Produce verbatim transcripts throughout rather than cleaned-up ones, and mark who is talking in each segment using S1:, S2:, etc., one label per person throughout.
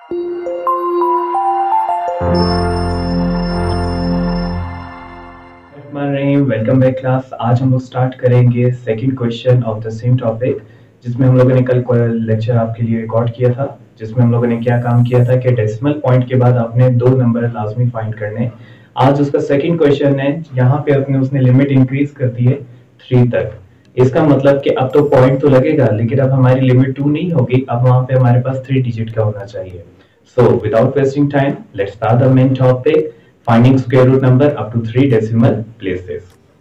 S1: Welcome back class. आज हम लोग स्टार्ट करेंगे second question of the same topic, जिसमें हम लोगों ने कल लेक्चर आपके लिए रिकॉर्ड किया था, जिसमें हम लोगों ने क्या काम किया था कि डेसिमल पॉइंट के बाद आपने दो नंबर लाजमी फाइंड करने। आज उसका सेकंड क्वेश्चन है। यहाँ पे अपने उसने लिमिट इंक्रीज कर दी है थ्री तक। इसका मतलब कि अब तो पॉइंट तो लगेगा, लेकिन अब हमारी लिमिट टू नहीं होगी, अब वहां पे हमारे पास थ्री डिजिट का होना चाहिए। So without wasting time, let's start the main topic, finding square root number up to three decimal places.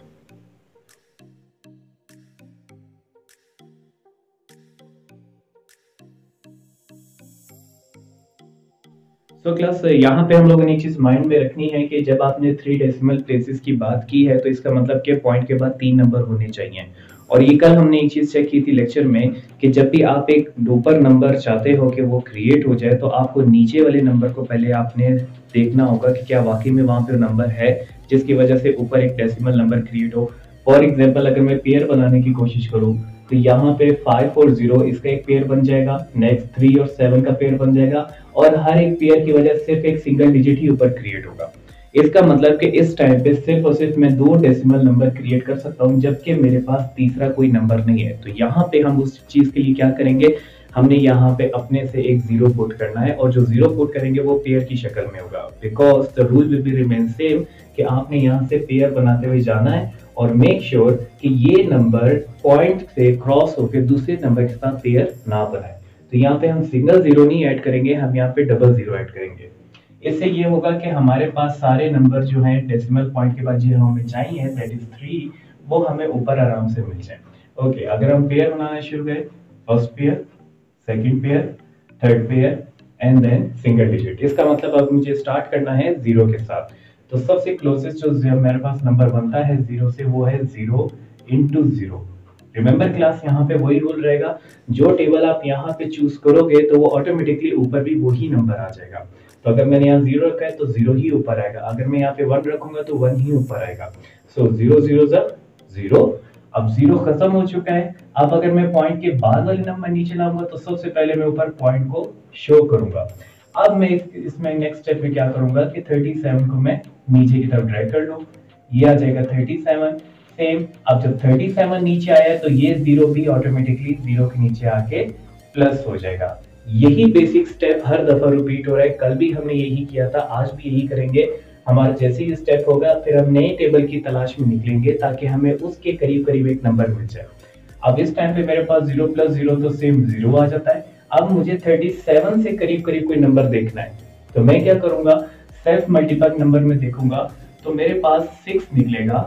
S1: तो क्लास यहाँ पे हम लोगों ने एक चीज माइंड में रखनी है कि जब आपने थ्री डेसिमल प्लेसेस की बात की है तो इसका मतलब कि पॉइंट के बाद तीन नंबर होने चाहिए। और ये कल हमने एक चीज चेक की थी लेक्चर में कि जब भी आप एक ऊपर नंबर चाहते हो कि वो क्रिएट हो जाए तो आपको नीचे वाले नंबर को पहले आपने देखना होगा कि क्या वाकई में वहां पे नंबर है जिसकी वजह से ऊपर एक डेसिमल नंबर क्रिएट हो। फॉर एग्जाम्पल, अगर मैं पेयर बनाने की कोशिश करूँ तो यहाँ पे फाइव और जीरो इसका एक पेयर बन जाएगा, नेक्स्ट थ्री और सेवन का पेयर बन जाएगा, और हर एक पेयर की वजह से सिर्फ एक सिंगल डिजिट ही ऊपर क्रिएट होगा। इसका मतलब कि इस टाइम पे सिर्फ और सिर्फ मैं दो डेसिमल नंबर क्रिएट कर सकता हूँ, जबकि मेरे पास तीसरा कोई नंबर नहीं है। तो यहाँ पे हम उस चीज के लिए क्या करेंगे, हमने यहाँ पे अपने से एक जीरो पुट करना है, और जो जीरो पुट करेंगे वो पेयर की शक्ल में होगा, because the rule will be remain same कि आपने यहाँ से पेयर बनाते हुए जाना है और मेक श्योर sure कि ये नंबर पॉइंट से क्रॉस होकर दूसरे नंबर के साथ पेयर ना बनाए। तो यहाँ पे हम सिंगल जीरो नहीं ऐड करेंगे, हम यहाँ पे डबल जीरो ऐड करेंगे। इससे ये होगा कि हमारे पास सारे नंबर जो हैं डेसिमल पॉइंट के बाद जो हमें चाहिए दैट इज थ्री, वो हमें ऊपर आराम से मिल जाए। ओके, अगर हम पेयर बनाना शुरू करें, first pair, second pair, third pair and then single digit. इसका मतलब अब मुझे स्टार्ट करना है जीरो के साथ। तो सबसे क्लोजेस्ट जो मेरे पास नंबर बनता है जीरो से वो है zero into zero. Remember class, यहाँ पे वही रूल रहेगा, जो टेबल आप यहाँ पे चूज करोगे तो वो ऑटोमेटिकली ऊपर भी वही नंबर आ जाएगा। तो अगर मैंने यहाँ जीरो रखा है तो जीरो ही ऊपर आएगा, अगर मैं यहाँ पे वन रखूंगा तो वन ही ऊपर आएगा। So zero zero zero. अब जीरो खत्म हो चुका है। अब अगर मैं पॉइंट के बाद वाले नंबर नीचे लाऊंगा तो सबसे पहले मैं ऊपर पॉइंट को शो करूंगा। अब मैं इसमें नेक्स्ट स्टेप में क्या करूंगा कि थर्टी सेवन को मैं नीचे की तरफ ड्रैग कर लूं, ये आ जाएगा थर्टी सेवन। सेम, अब जब थर्टी सेवन नीचे आया है तो ये जीरो भी ऑटोमेटिकली जीरो के नीचे आके प्लस हो जाएगा। यही बेसिक स्टेप हर दफा रिपीट हो रहा है, कल भी हमने यही किया था, आज भी यही करेंगे। हमारा जैसे ही स्टेप होगा फिर हम नए टेबल की तलाश में निकलेंगे ताकि हमें उसके करीब करीब एक नंबर मिल जाए। अब इस टाइम पे मेरे पास जीरो प्लस जीरो तो सेम जीरो आ जाता है। अब मुझे थर्टी सेवन से करीब करीब कोई नंबर देखना है, तो मैं क्या करूंगा, सेल्फ मल्टीप्लाई नंबर में देखूंगा तो मेरे पास सिक्स निकलेगा,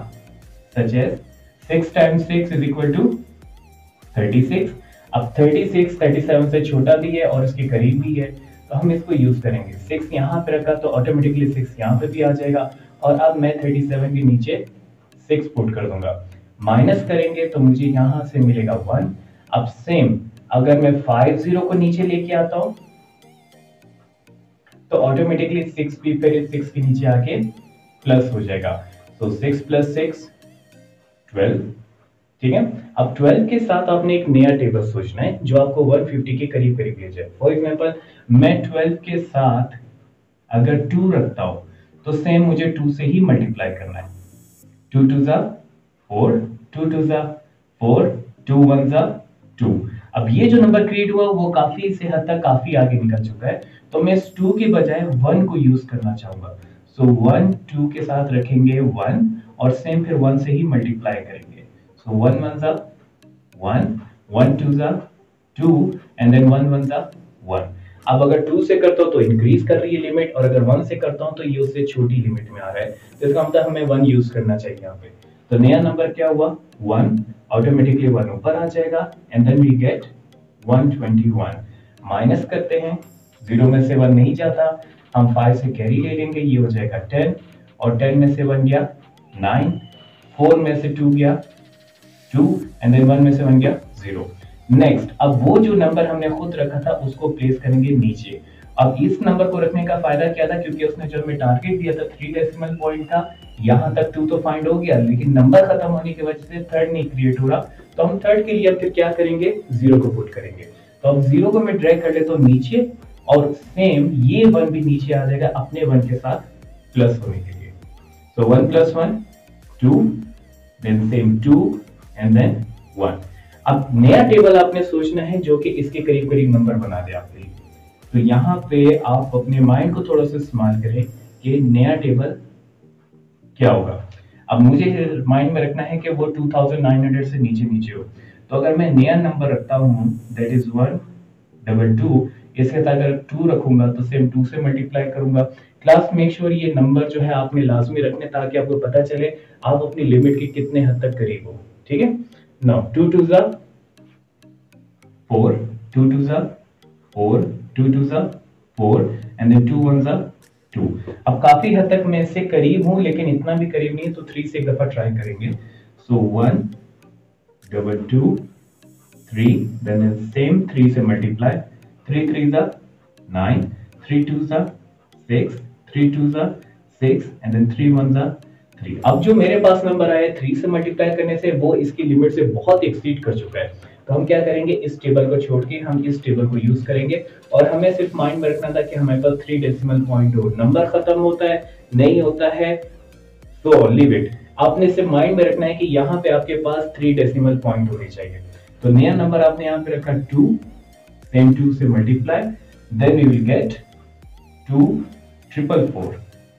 S1: such as six times six is equal to thirty six. अब थर्टी सिक्स थर्टी सेवन से छोटा भी है और इसके करीब भी है, तो हम इसको यूज करेंगे। सिक्स यहाँ पे रखा तो ऑटोमेटिकली सिक्स यहाँ पे भी आ जाएगा, और अब मैं थर्टी सेवन के नीचे सिक्स पुट कर दूंगा। माइनस करेंगे तो मुझे यहाँ से मिलेगा वन। अब सेम, अगर मैं फाइव जीरो को नीचे लेके आता हूं तो ऑटोमेटिकली सिक्स भी फिर सिक्स के नीचे आके प्लस हो जाएगा। तो सिक्स प्लस सिक्स ट्वेल्व। ठीक है, अब ट्वेल्व के साथ आपने एक नया टेबल सोचना है जो आपको वन फिफ्टी के करीब करीब ले जाए। फॉर एग्जांपल, मैं ट्वेल्व के साथ अगर टू रखता हूं तो सेम मुझे टू से ही मल्टीप्लाई करना है। टू टू जा फोर, टू टू जा फोर, टू वन जा टू। अब ये जो नंबर क्रिएट हुआ वो काफी से हद तक काफी आगे निकल चुका है, तो मैं इस टू के बजाय वन को यूज करना चाहूंगा। सो वन टू के साथ रखेंगे वन, और सेम फिर वन से ही मल्टीप्लाई करेंगे। सो वन वन जा वन, वन टू जा two, and then one one जा वन। अब अगर टू से करता हूं तो इंक्रीज कर रही है लिमिट, और अगर वन से करता हूं तो ये उससे छोटी लिमिट में आ रहा है, तो इसका मतलब हमें वन यूज करना चाहिए यहाँ पे। तो नया नंबर क्या हुआ, वन, ऑटोमेटिकली वन ऊपर आ जाएगा, and then we get one twenty one. Minus करते हैं, जीरो में से वन नहीं जाता, हम फाइव से कैरी ले लेंगे, ये हो जाएगा टेन, और टेन में से वन गया नाइन, फोर में से टू गया टू, एंड देन वन में से वन गया जीरो। नेक्स्ट, अब वो जो नंबर हमने खुद रखा था उसको प्लेस करेंगे नीचे। अब इस नंबर को रखने का फायदा क्या था, क्योंकि उसने जो हमें टारगेट दिया था थ्री डेसिमल पॉइंट का, यहाँ तक टू तो फाइंड हो गया, लेकिन नंबर खत्म होने की वजह से थर्ड नहीं क्रिएट हो रहा, तो हम थर्ड के लिए अब फिर क्या करेंगे, जीरो को पुट करेंगे। तो अब जीरो को मैं ड्रैग कर लेता हूँ नीचे, और सेम ये वन भी नीचे आ जाएगा अपने वन के साथ प्लस होने के लिए। So one plus one two, then same two and then one. अब नया टेबल आपने सोचना है जो कि इसके करीब करीब नंबर बना दे आपके लिए। तो यहाँ पे आप अपने माइंड को थोड़ा सा इस्तेमाल करें कि नया टेबल क्या होगा। अब मुझे माइंड में रखना है कि वो टू थाउजेंड नाइन हंड्रेड से नीचे नीचे हो। तो अगर मैं नया नंबर रखता हूँ that is one double two, इसके साथ अगर टू रखूंगा तो सेम टू से मल्टीप्लाई करूंगा। क्लास मेक श्योर ये नंबर जो है आपने लाजमी रखने ताकि आपको पता चले आप अपनी लिमिट के कितने हद तक करीब हो। ठीक है, नाउ टू टू जा फोर, टू टू जा फोर, टू टू जा four and then two one जा टू। अब काफी हद तक मैं इससे करीब हूं लेकिन इतना भी करीब नहीं है, तो थ्री से एक दफा ट्राई करेंगे। So one double two three, then same three से मल्टीप्लाई, थ्री थ्री जा नाइन, थ्री टू जा सिक्स, थ्री टू जा six and then three one जा थ्री। अब जो मेरे पास नंबर आया थ्री से मल्टीप्लाई करने से वो इसकी लिमिट से बहुत एक्सीड कर चुका है। तो हम क्या करेंगे, इस टेबल को छोड़ के हम इस टेबल को यूज करेंगे और हमें सिर्फ माइंड में रखना था कि हमारे पास थ्री डेसिमल पॉइंट हो। नंबर खत्म होता है नहीं होता है तो लीव इट। आपने सिर्फ माइंड में रखना है कि यहाँ पे आपके पास थ्री डेसिमल पॉइंट होने चाहिए। तो नया नंबर आपने यहाँ पे रखा टू, सेम टू से multiply, then we will get two triple four.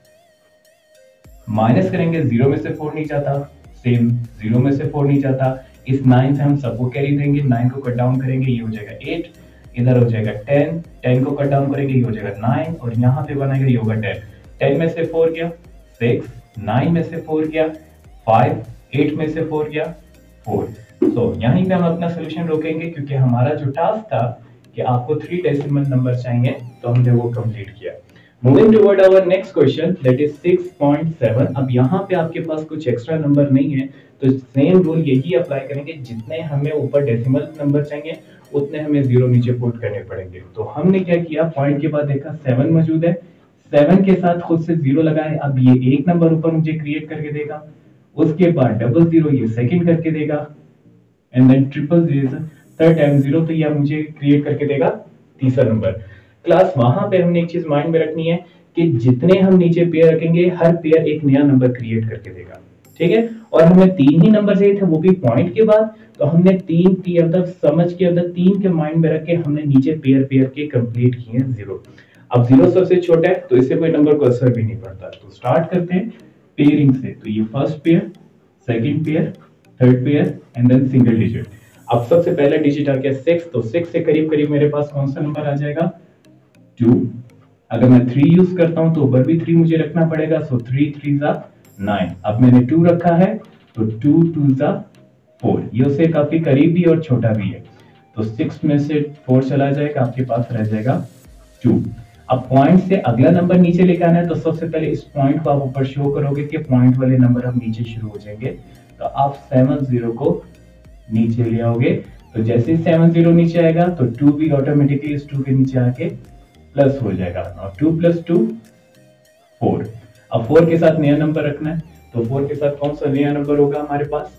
S1: Minus करेंगे, जीरो में से फोर नहीं जाता, सेम जीरो में से फोर नहीं जाता। इस नाइन से हम सबको कैरी देंगे, नाइन को कट डाउन करेंगे, ये हो जाएगा एट, इधर हो जाएगा टेन, टेन को कट डाउन करेंगे, ये हो जाएगा नाइन और यहाँ पे बनाएगा ये होगा टेन। टेन में से फोर गया सिक्स, नाइन में से फोर गया फाइव, एट में से फोर गया फोर। सो यहीं पे हम अपना सोल्यूशन रोकेंगे क्योंकि हमारा जो टास्क था कि आपको थ्री डेसिमल नंबर चाहिए तो हमने वो कंप्लीट किया। Moving toward our next question that is six point seven. अब यहाँ पे आपके पास कुछ एक्स्ट्रा नंबर नहीं है तो सेम रूल यही अप्लाई करेंगे, जितने हमें ऊपर डेसिमल नंबर चाहिए उतने हमें जीरो नीचे पुट करने पड़ेंगे। तो हमने क्या किया, पॉइंट के बाद देखा सेवन मौजूद है, सेवन के साथ खुद से जीरो लगाए। अब ये एक नंबर ऊपर मुझे क्रिएट करके देगा, उसके बाद डबल जीरो ये सेकंड करके देगा and then triple zero third time zero, तो ये मुझे क्रिएट करके देगा तीसरा नंबर। क्लास वहां पे हमने एक चीज माइंड में रखनी है कि जितने हम नीचे पेयर रखेंगे हर पेयर एक नया नंबर क्रिएट करके देगा। ठीक है, और हमें तीन ही नंबर चाहिए थे वो भी पॉइंट के बाद, तो हमने तीन की अब समझ के अब तीन के माइंड में रख के हमने नीचे पेयर पेयर के कंप्लीट किए हैं जीरो। अब जीरो सबसे छोटा है तो इससे कोई नंबर को असर भी नहीं पड़ता। तो स्टार्ट करते हैं पेयरिंग से। तो ये first pair, second pair, third pair and then single digit. अब सबसे पहला डिजिट आ गया सिक्स, तो सिक्स से करीब करीब मेरे पास कौन सा नंबर आ जाएगा, टू। अगर मैं थ्री यूज करता हूं तो ऊपर भी थ्री मुझे रखना पड़ेगा, सो थ्री थ्री जा नाइन। अब मैंने टू रखा है तो टू टू जा फोर, ये उससे काफी करीब भी और छोटा भी है। तो सिक्स में से फोर चला जाएगा, आपके पास रह जाएगा टू। अब पॉइंट से अगला नंबर नीचे लेके आना है तो सबसे पहले इस पॉइंट को आप ऊपर शो करोगे कि पॉइंट वाले नंबर अब नीचे शुरू हो जाएंगे। तो आप सेवन जीरो को नीचे ले आओगे, तो जैसे ही सेवन जीरो नीचे आएगा तो टू भी ऑटोमेटिकली इस टू के नीचे आके प्लस हो जाएगा। और टू प्लस टू फोर। अब फोर के साथ नया नंबर रखना है, तो फोर के साथ कौन सा नया नंबर होगा हमारे पास।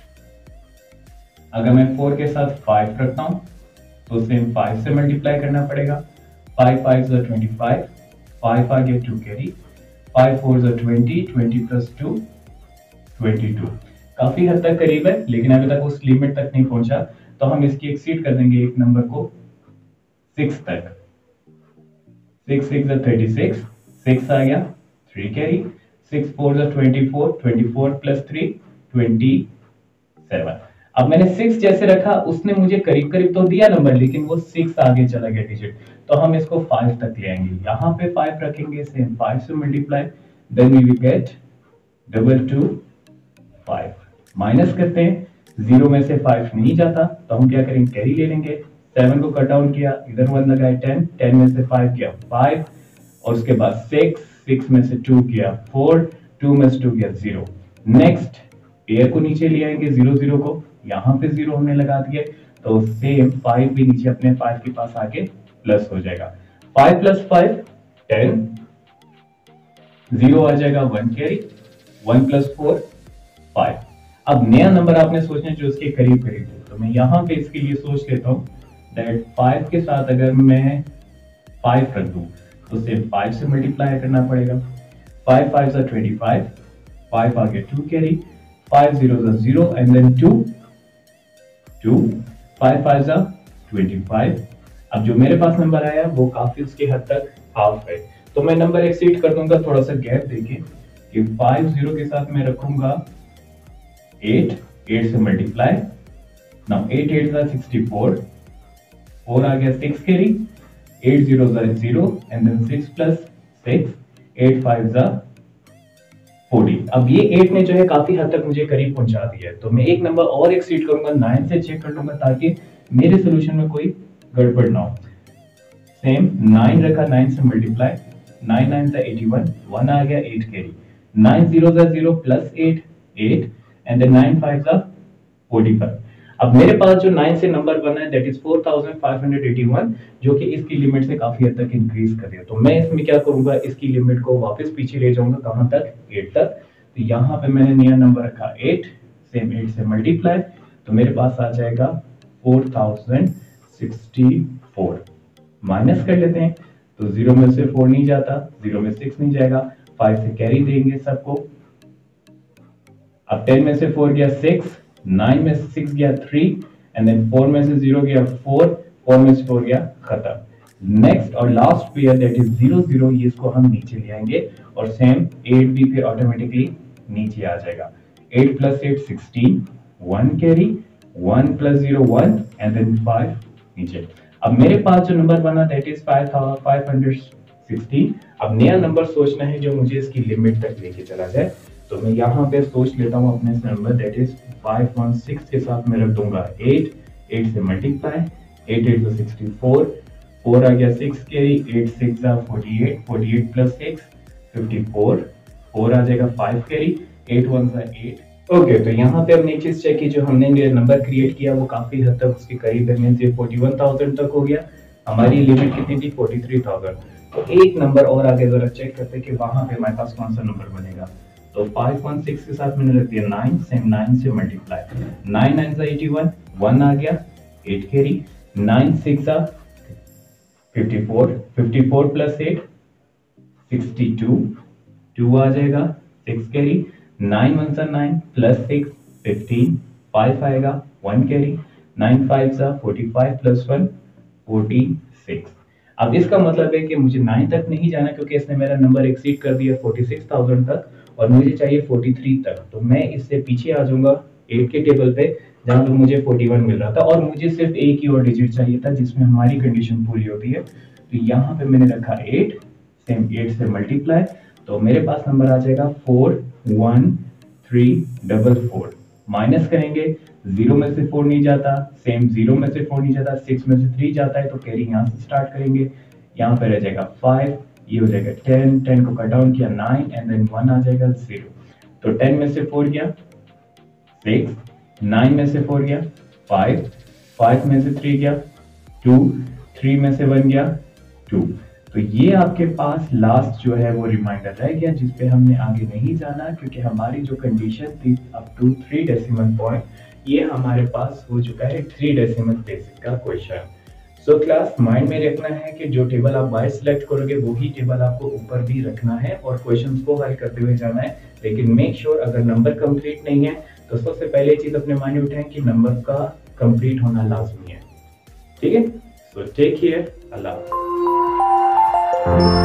S1: अगर मैं फोर के साथ फाइव रखता हूं तो सेम फाइव से मल्टीप्लाई करना पड़ेगा। फाइव फाइव जा ट्वेंटी फाइव, फाइव आ गया टू कैरी, फाइव फोर जा twenty, twenty plus two twenty two. काफी हद तक करीब है लेकिन अभी तक उस लिमिट तक नहीं पहुंचा, तो हम इसकी एक्सीड कर देंगे एक नंबर को सिक्स तक। सिक्स सिक्स जा थर्टी सिक्स, सिक्स आ गया थ्री कैरी, सिक्स फोर जा twenty four, twenty four plus three twenty seven. अब मैंने सिक्स जैसे रखा उसने मुझे करीब करीब तो दिया नंबर लेकिन वो सिक्स आगे चला गया डिजिट, तो हम इसको फाइव तक ले आएंगे। यहाँ पे फाइव रखेंगे, सेम फाइव से multiply, then we will get double two five. Minus करते हैं, जीरो में से फाइव नहीं जाता तो हम क्या करेंगे, कैरी ले लेंगे। सेवन को कट डाउन किया, इधर वन लगाए टेन, टेन में से फाइव किया फाइव और उसके बाद सिक्स, सिक्स में से टू किया फोर, टू में से टू किया जीरो। नेक्स्ट पेयर को नीचे ले आएंगे, जीरो जीरो को यहाँ पे जीरो हमने लगा दिए, तो सेम फाइव भी नीचे अपने फाइव के पास आके प्लस हो जाएगा। Five plus five ten, zero आ जाएगा one carry, one plus four five. अब नया नंबर आपने सोचना जो इसके करीब करीब हो, तो मैं यहाँ पे इसके लिए सोच लेता हूँ दैट फाइव के साथ अगर मैं फाइव रख दूं तो सिर्फ फाइव से मल्टीप्लाई करना पड़ेगा। फाइव फाइव सा ट्वेंटी फाइव, फाइव आ गया टू कैरी, फाइव जीरो सा zero and then two, two, five five सा ट्वेंटी फाइव। अब जो मेरे पास नंबर आया वो काफी उसके हद तक हाफ है, तो मैं नंबर एक्सीड कर दूंगा। थोड़ा सा गैप देके कि फाइव जीरो के साथ मैं रखूंगा एट, एट से मल्टीप्लाई, नाउ एट एट सा सिक्सटी फोर, फोर आ गया सिक्स कैरी, एट जीरो सा zero and then six plus six, eight five सा फोर्टी। अब ये एट ने जो है काफी हद तक मुझे करीब पहुंचा दिया है, तो मैं एक नंबर और एक्सीड करूंगा, नाइन से चेक कर लूंगा ताकि मेरे सोल्यूशन में कोई गड़बड़ ना हो। सेम नाइन रखा, नाइन से मल्टीप्लाई, नाइन नाइन सा एटी वन, वन आ गया एट कैरी, नाइन जीरो सा zero plus eight, eight and then nine five सा फोर्टी फाइव। अब मेरे पास जो नाइन से नंबर बना है that is four thousand five hundred eighty one, जो कि इसकी लिमिट से काफी हद तक इंक्रीज कर रही है। तो मैं इसमें क्या करूंगा, इसकी लिमिट को वापस पीछे ले जाऊंगा, कहां तक, एट तक। तो यहाँ पे मैंने नया नंबर रखा एट, सेम एट से मल्टीप्लाई, तो मेरे पास आ जाएगा four thousand sixty four. Minus कर लेते हैं, तो जीरो में से फोर नहीं जाता, जीरो में सिक्स नहीं जाएगा, फाइव से कैरी देंगे सबको। अब टेन में से फोर गया सिक्स, नाइन में से सिक्स गया थ्री एंड देन फोर में से जीरो गया फोर, फोर में से फोर गया खत्म। नेक्स्ट और last pair that is zero zero, ये इसको हम नीचे ले आएंगे और सेम एट भी फिर ऑटोमेटिकली नीचे आ जाएगा। Eight plus eight sixteen, one carry, one plus zero one and then five नीचे। अब मेरे पास जो नंबर बना that is five hundred sixteen. अब नया नंबर सोचना है जो मुझे इसकी लिमिट तक लेके चला जाए, तो मैं यहाँ पे सोच लेता हूँ अपने number that is five one six के साथ मैं रख दूंगा एट, एट से मल्टीप्लाई, एट एट से सिक्सटी फोर, फोर आ गया सिक्स कैरी, एट सिक्स जा forty eight, forty eight plus six fifty four, four आ जाएगा फाइव कैरी, एट वन जा एट। ओके, तो यहाँ पे हमने एक चीज चेक की, जो हमने नंबर क्रिएट किया वो काफी हद तक उसके करीब है, मींस ये फोर्टी वन थाउजेंड तक हो गया। हमारी लिमिट कितनी थी, फोर्टी थ्री थाउजेंड। तो एक नंबर और आगे जरा चेक करते हैं कि वहां पे हमारे पास कौन सा नंबर बनेगा। तो फाइव वन सिक्स के साथ मैंने रख दिया नाइन, सेम नाइन से मल्टीप्लाई, नाइन नाइन सा एटी वन, वन आ गया एट कैरी, नाइन सिक्स सा fifty four, fifty four plus eight sixty two, two आ जाएगा सिक्स कैरी, नाइन वन सा nine plus six fifteen, five आएगा one carry, nine five सा forty five plus one forty six. अब इसका मतलब है कि मुझे नाइन तक नहीं जाना क्योंकि इसने मेरा नंबर एक्सीड कर दिया फोर्टी सिक्स थाउजेंड तक और मुझे चाहिए फोर्टी थ्री तक। तो मैं इससे पीछे आ जाऊंगा एट के टेबल पे जहां पे मुझे फोर्टी वन मिल रहा था और मुझे सिर्फ एक ही और डिजिट चाहिए था जिसमें हमारी कंडीशन पूरी होती है। तो यहाँ पे मैंने रखा एट, सेम एट से मल्टीप्लाई, तो मेरे पास नंबर आ जाएगा four one three double four. Minus करेंगे, जीरो में से फोर नहीं जाता, सेम जीरो में से फोर नहीं जाता, सिक्स में से थ्री जाता है, तो कैरी यहाँ से स्टार्ट करेंगे। यहाँ पे रह जाएगा फाइव, ये हो जाएगा टेन, टेन को कट डाउन किया नाइन एंड देन वन आ जाएगा जीरो। तो टेन में से फोर गया सिक्स, नाइन में से फोर गया फाइव, फाइव में से थ्री गया टू, थ्री में से वन गया टू। तो ये आपके पास लास्ट जो है वो रिमाइंडर रह गया जिस पे हमने आगे नहीं जाना क्योंकि हमारी जो कंडीशन थी up to three decimal point, ये हमारे पास हो चुका है थ्री डेसिमल प्लेसेस का क्वेश्चन। सो क्लास माइंड में रखना है कि जो टेबल आप बाहर सिलेक्ट करोगे वही टेबल आपको ऊपर भी रखना है और क्वेश्चंस को हल करते हुए जाना है, लेकिन मेक श्योर sure अगर नंबर कंप्लीट नहीं है तो सबसे पहले चीज अपने माइंड में उठाएं कि नंबर का कंप्लीट होना लाजमी है। ठीक है, सो टेक केयर, अल्लाह।